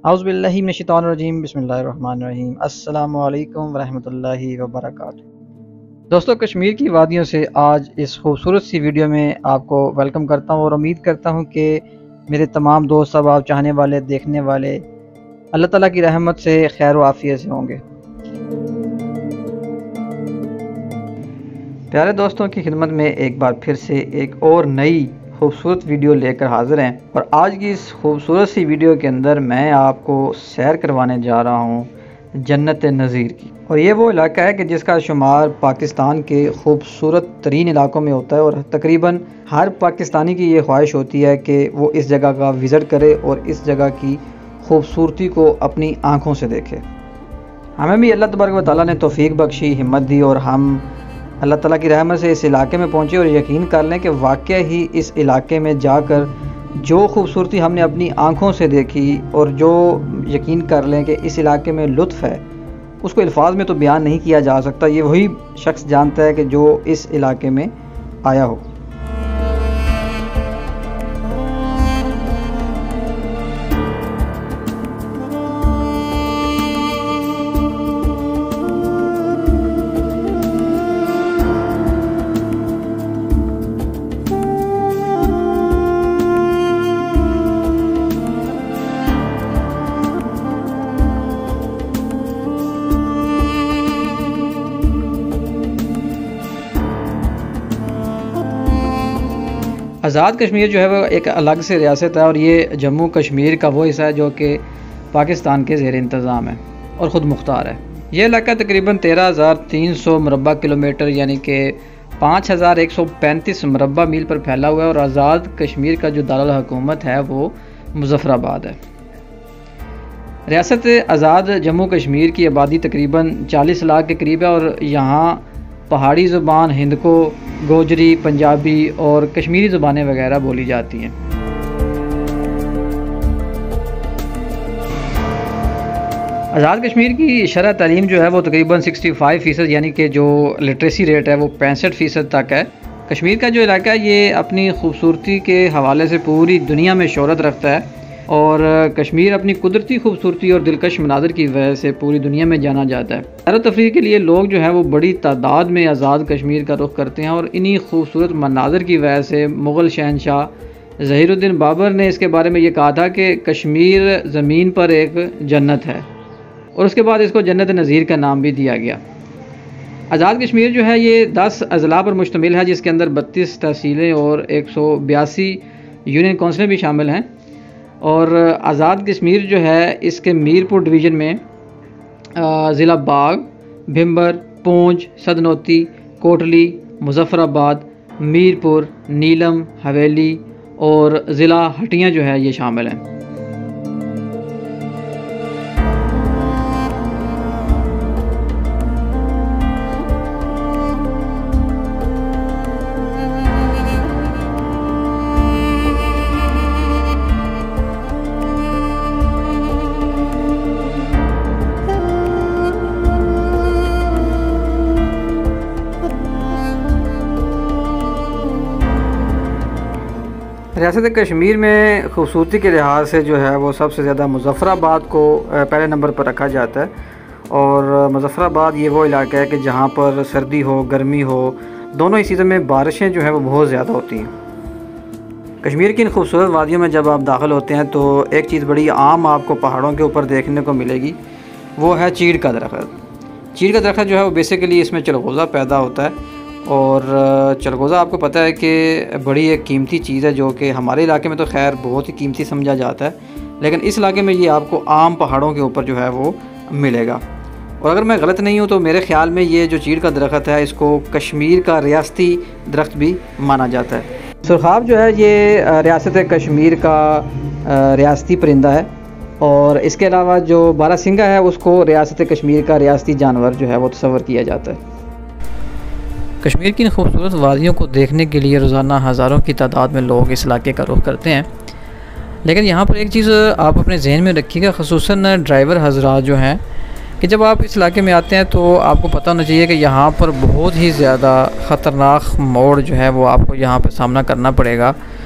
औज़ुबिल्लाहि मिनश्शैतानिर्रजीम बिस्मिल्लाहिर्रहमानिर्रहीम अस्सलामु अलैकुम वरहमतुल्लाहि वबरकातुहू। दोस्तों, कश्मीर की वादियों से आज इस खूबसूरत सी वीडियो में आपको वेलकम करता हूँ और उम्मीद करता हूँ कि मेरे तमाम दोस्त सब आप चाहने वाले देखने वाले अल्लाह ताला की रहमत से खैर व आफियत से होंगे। प्यारे दोस्तों की खिदमत में एक बार फिर से एक और नई खूबसूरत वीडियो लेकर हाज़िर हैं और आज की इस खूबसूरत सी वीडियो के अंदर मैं आपको सैर करवाने जा रहा हूँ जन्नत नज़ीर की। और ये वो इलाका है कि जिसका शुमार पाकिस्तान के खूबसूरत तरीन इलाकों में होता है और तकरीबन हर पाकिस्तानी की ये ख्वाहिश होती है कि वो इस जगह का विज़िट करे और इस जगह की खूबसूरती को अपनी आँखों से देखे। हमें भी अल्लाह तबारक व तआला ने तौफीक बख्शी, हिम्मत दी और हम अल्लाह ताला की रहमत से इस इलाके में पहुँचे और यकीन कर लें कि वाक़ई ही इस इलाके में जाकर जो खूबसूरती हमने अपनी आँखों से देखी और जो यकीन कर लें कि इस इलाके में लुत्फ़ है उसको अल्फाज में तो बयान नहीं किया जा सकता। ये वही शख्स जानता है कि जो इस इलाके में आया हो। आज़ाद कश्मीर जो है वो एक अलग से रियासत है और ये जम्मू कश्मीर का वो हिस्सा है जो कि पाकिस्तान के ज़ेर इंतज़ाम है और ख़ुद मुख्तार है। ये इलाका तकरीबन 13,300 मुरबा किलोमीटर यानी कि 5,135 मुरबा मील पर फैला हुआ है और आज़ाद कश्मीर का जो दारुल हुकूमत है वो मुज़फ़्फ़राबाद है। रियासत आज़ाद जम्मू कश्मीर की आबादी तकरीबन 40 लाख के करीब है और यहाँ पहाड़ी ज़ुबान, हिंदको, गोजरी, पंजाबी और कश्मीरी ज़ुबानें वगैरह बोली जाती हैं। आज़ाद कश्मीर की शरह तालीम जो है वो तकरीबन 65% यानी कि जो लिटरेसी रेट है वो 65% तक है। कश्मीर का जो इलाका है ये अपनी खूबसूरती के हवाले से पूरी दुनिया में शोहरत रखता है और कश्मीर अपनी कुदरती खूबसूरती और दिलकश मनाज़र की वजह से पूरी दुनिया में जाना जाता है। सैर तफरीह के लिए लोग जो है वो बड़ी तादाद में आज़ाद कश्मीर का रुख करते हैं और इन्हीं खूबसूरत मनाज़र की वजह से मुग़ल शहनशाह ज़हीरुद्दीन बाबर ने इसके बारे में ये कहा था कि कश्मीर ज़मीन पर एक जन्नत है और उसके बाद इसको जन्नत नज़ीर का नाम भी दिया गया। आज़ाद कश्मीर जो है ये 10 अज़ला पर मुश्तमिल है जिसके अंदर 32 तहसीलें और 182 यूनियन कौंसिलें भी शामिल हैं। और आज़ाद कश्मीर जो है इसके मीरपुर डिवीज़न में ज़िला बाग, भिम्बर, पूंछ, सदनौती, कोटली, मुज़फ़्फ़राबाद, मीरपुर, नीलम, हवेली और ज़िला हटियाँ जो है ये शामिल हैं। रियासत कश्मीर में खूबसूरती के लिहाज से जो है वो सबसे ज़्यादा मुज़फ़्फ़राबाद को पहले नंबर पर रखा जाता है। और मुज़फ़्फ़राबाद ये वो इलाका है कि जहाँ पर सर्दी हो, गर्मी हो, दोनों ही सीज़न में बारिशें जो है वो बहुत ज़्यादा होती हैं। कश्मीर की इन खूबसूरत वादियों में जब आप दाखिल होते हैं तो एक चीज़ बड़ी आम आपको पहाड़ों के ऊपर देखने को मिलेगी, वो है चीड़ का दरख्त। चीड़ का दरख्त जो है वो बेसिकली इसमें चलगोज़ा पैदा होता है और चलगोज़ा आपको पता है कि बड़ी एक कीमती चीज़ है जो कि हमारे इलाके में तो खैर बहुत ही कीमती समझा जाता है, लेकिन इस इलाके में ये आपको आम पहाड़ों के ऊपर जो है वो मिलेगा। और अगर मैं गलत नहीं हूँ तो मेरे ख़्याल में ये जो चीड़ का दरख्त है इसको कश्मीर का रियासती दरख्त भी माना जाता है। सुरखाब जो है ये रियासत कश्मीर का रियासती परिंदा है और इसके अलावा जो बारासिंगा है उसको रियासत कश्मीर का रियासती जानवर जो है वो तस्वर किया जाता है। कश्मीर की इन खूबसूरत वादियों को देखने के लिए रोज़ाना हज़ारों की तादाद में लोग इस इलाके का रुख करते हैं, लेकिन यहाँ पर एक चीज़ आप अपने जहन में रखिएगा, ख़ुसूसन ड्राइवर हज़रात जो हैं कि जब आप इस इलाके में आते हैं तो आपको पता होना चाहिए कि यहाँ पर बहुत ही ज़्यादा ख़तरनाक मोड़ जो है वो आपको यहाँ पर सामना करना पड़ेगा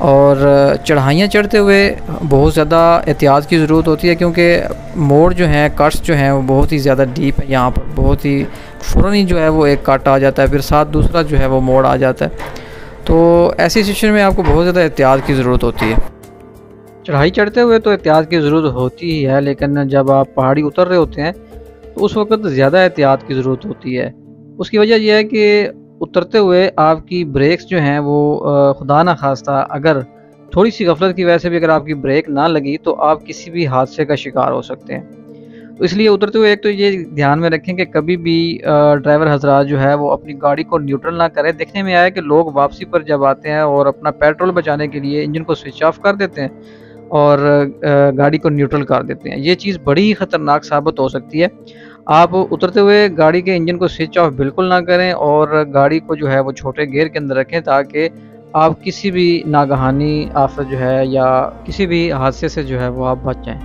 और चढ़ाइयाँ चढ़ते हुए बहुत ज़्यादा एहतियात की ज़रूरत होती है, क्योंकि मोड़ जो हैं, कट्स जो हैं वो बहुत ही ज़्यादा डीप है। यहाँ पर बहुत ही फ़ौरन ही जो है वो एक कट आ जाता है, फिर साथ दूसरा जो है वो मोड़ आ जाता है। तो ऐसी सिचुएशन में आपको बहुत ज़्यादा एहतियात की ज़रूरत होती है। चढ़ाई चढ़ते हुए तो एहतियात की ज़रूरत होती ही है, लेकिन जब आप पहाड़ी उतर रहे होते हैं तो उस वक्त ज़्यादा एहतियात की ज़रूरत होती है। उसकी वजह यह है कि उतरते हुए आपकी ब्रेक्स जो हैं वो खुदा ना खास्ता अगर थोड़ी सी गफलत की वजह से भी अगर आपकी ब्रेक ना लगी तो आप किसी भी हादसे का शिकार हो सकते हैं। तो इसलिए उतरते हुए एक तो ये ध्यान में रखें कि कभी भी ड्राइवर हजरात जो है वो अपनी गाड़ी को न्यूट्रल ना करें। देखने में आया कि लोग वापसी पर जब आते हैं और अपना पेट्रोल बचाने के लिए इंजन को स्विच ऑफ कर देते हैं और गाड़ी को न्यूट्रल कर देते हैं। ये चीज़ बड़ी ही ख़तरनाक साबित हो सकती है। आप उतरते हुए गाड़ी के इंजन को स्विच ऑफ बिल्कुल ना करें और गाड़ी को जो है वो छोटे गियर के अंदर रखें, ताकि आप किसी भी नागहानी आफत जो है या किसी भी हादसे से जो है वो आप बच जाएं।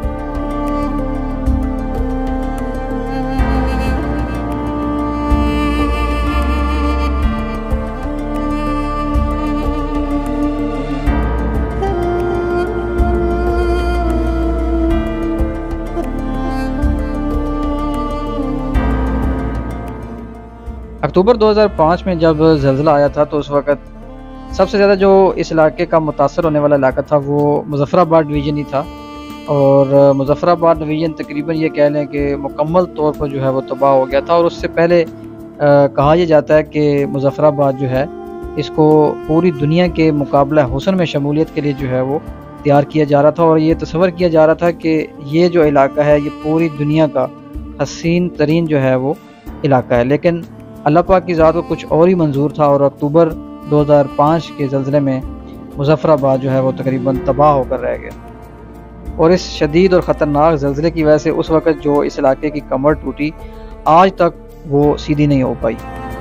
अक्टूबर 2005 में जब ज़लज़ला आया था तो उस वक़्त सबसे ज़्यादा जो इस इलाके का मुतासर होने वाला इलाका था वो मुज़फ़्फ़राबाद डिवीज़न ही था। और मुज़फ़्फ़राबाद डिवीज़न तकरीबन ये कह लें कि मुकम्मल तौर पर जो है वो तबाह हो गया था। और उससे पहले कहा यह जाता है कि मुज़फ़्फ़राबाद जो है इसको पूरी दुनिया के मुकाबला हुस्न में शमूलियत के लिए जो है वो तैयार किया जा रहा था। और ये तस्वर किया जा रहा था कि ये जो इलाका है ये पूरी दुनिया का हसीन तरीन जो है वो इलाका है। लेकिन अल्लाह पाक की ज़ात को कुछ और ही मंजूर था और अक्टूबर 2005 के ज़लज़ले में मुज़फ़्फ़राबाद जो है वो तकरीबन तबाह होकर रह गया। और इस शदीद और ख़तरनाक ज़लज़ले की वजह से उस वक़्त जो इस इलाके की कमर टूटी, आज तक वो सीधी नहीं हो पाई।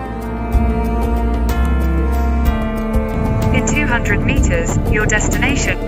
In 200 meters, your destination.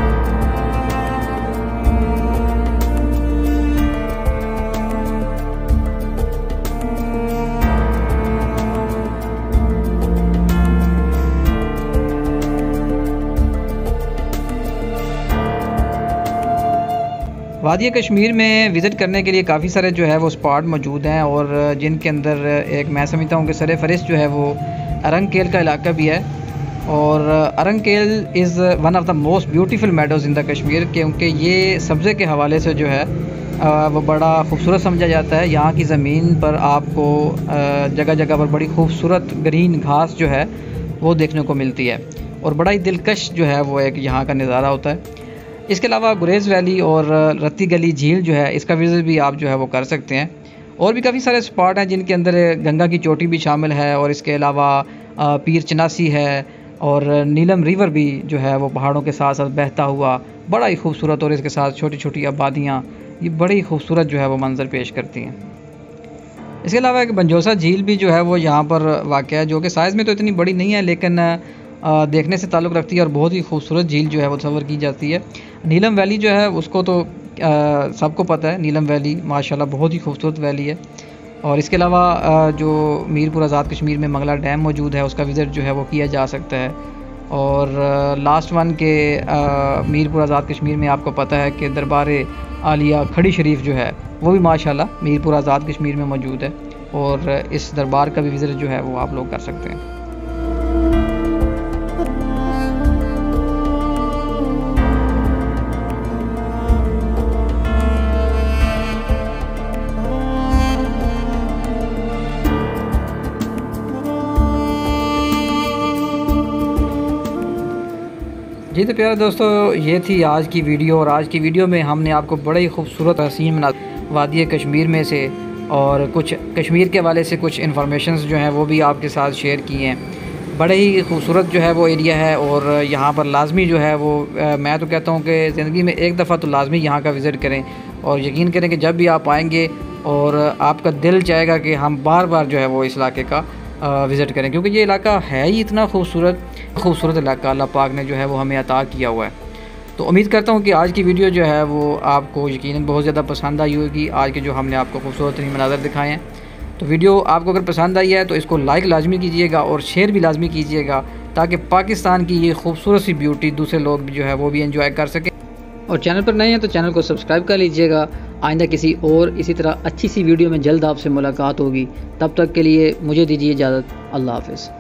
वादी कश्मीर में विज़िट करने के लिए काफ़ी सारे जो है वो स्पॉट मौजूद हैं, और जिनके अंदर एक मैं समझता हूँ कि सर फहरिस्त जो है वो अरंगकेल का इलाका भी है। और Arangkel is one of the most beautiful meadows in the Kashmir, क्योंकि ये सब्ज़े के हवाले से जो है वो बड़ा खूबसूरत समझा जाता है। यहाँ की ज़मीन पर आपको जगह जगह पर बड़ी खूबसूरत ग्रीन घास जो है वो देखने को मिलती है, और बड़ा ही दिलकश जो है वो एक यहाँ का नज़ारा होता है। इसके अलावा गुरेज़ वैली और रत्ती गली झील जो है इसका विज़िट भी आप जो है वो कर सकते हैं। और भी काफ़ी सारे स्पॉट हैं जिनके अंदर गंगा की चोटी भी शामिल है, और इसके अलावा पीर चनासी है, और नीलम रिवर भी जो है वो पहाड़ों के साथ साथ बहता हुआ बड़ा ही खूबसूरत, और इसके साथ छोटी छोटी आबादियाँ, ये बड़ी ही खूबसूरत जो है वो मंजर पेश करती हैं। इसके अलावा एक बंजोसा झील भी जो है वो यहाँ पर वाक़ है, जो कि साइज़ में तो इतनी बड़ी नहीं है लेकिन देखने से ताल्लुक़ रखती है, और बहुत ही खूबसूरत झील जो है वो तस्वर की जाती है। नीलम वैली जो है उसको तो सबको पता है, नीलम वैली माशाल्लाह बहुत ही खूबसूरत वैली है। और इसके अलावा जो मीरपुर आज़ाद कश्मीर में मंगला डैम मौजूद है उसका विज़िट जो है वो किया जा सकता है। और लास्ट वन के मीरपुर आज़ाद कश्मीर में आपको पता है कि दरबार आलिया खड़ी शरीफ जो है वो भी माशाल्लाह मीरपुर आज़ाद कश्मीर में मौजूद है, और इस दरबार का भी विज़िट जो है वो आप लोग कर सकते हैं। जी तो प्यारे दोस्तों, ये थी आज की वीडियो, और आज की वीडियो में हमने आपको बड़े ही खूबसूरत हसीन मनाज़िर वादी कश्मीर में से और कुछ कश्मीर के हवाले से कुछ इन्फॉर्मेशंस जो हैं वो भी आपके साथ शेयर किए हैं। बड़े ही खूबसूरत जो है वो एरिया है, और यहाँ पर लाजमी जो है वो मैं तो कहता हूँ कि ज़िंदगी में एक दफ़ा तो लाजमी यहाँ का विज़िट करें, और यकीन करें कि जब भी आप आएँगे और आपका दिल चाहेगा कि हम बार बार जो है वो इस इलाके का विज़िट करें, क्योंकि ये इलाका है ही इतना खूबसूरत इलाका अल्लाह पाक ने जो है वो हमें अता किया हुआ है। तो उम्मीद करता हूँ कि आज की वीडियो जो है वो आपको यकीनन बहुत ज़्यादा पसंद आई होगी। आज के जो हमने आपको खूबसूरत तरीन मनाज़र दिखाए हैं, तो वीडियो आपको अगर पसंद आई है तो इसको लाइक लाजमी कीजिएगा और शेयर भी लाजमी कीजिएगा, ताकि पाकिस्तान की ये खूबसूरत सी ब्यूटी दूसरे लोग भी जो है वो भी एंजॉय कर सकें। और चैनल पर नए हैं तो चैनल को सब्सक्राइब कर लीजिएगा। आइंदा किसी और इसी तरह अच्छी सी वीडियो में जल्द आपसे मुलाकात होगी। तब तक के लिए मुझे दीजिए इजाज़त। अल्लाह हाफ़िज़।